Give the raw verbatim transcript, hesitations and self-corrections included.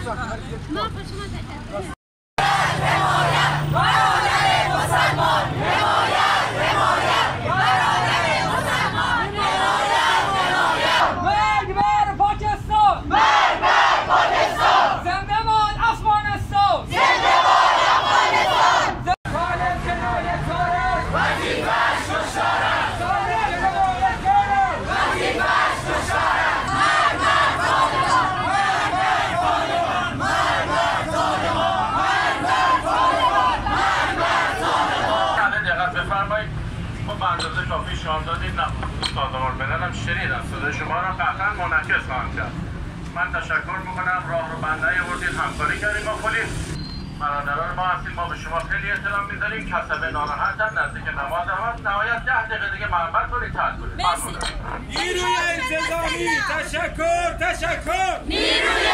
کافی شام دادید نه سازمان ملل هم شنیدم صدای شما را قطعا منعکس خواهم کرد. من تشکر میکنم راه رو بنده آوردید همکاری کردیم با پلیس. برادران ما هستیم، ما به شما خیلی احترام میذاریم. کسبه ناراحتم نزدیک نماز هم هست. نهایت ده دقیقه دیگه محبت کنید ترک کنید. نیروی انتظامی تشکر تشکر. نیروی